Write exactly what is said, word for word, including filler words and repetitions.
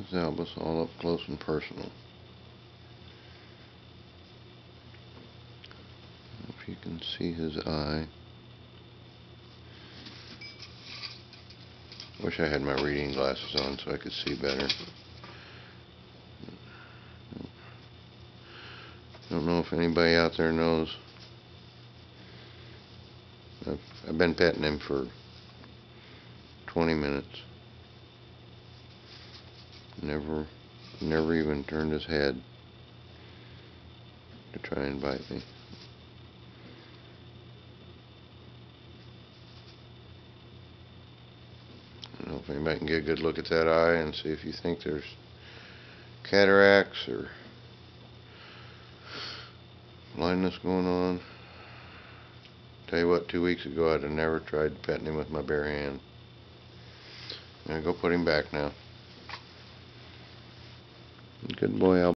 This is Albus, all up close and personal. If you can see his eye. Wish I had my reading glasses on so I could see better. Don't know if anybody out there knows. I've, I've been petting him for twenty minutes. Never, never even turned his head to try and bite me. I don't know if anybody can get a good look at that eye and see if you think there's cataracts or blindness going on. Tell you what, two weeks ago I'd have never tried petting him with my bare hand. I'm gonna go put him back now. Good boy, Albus.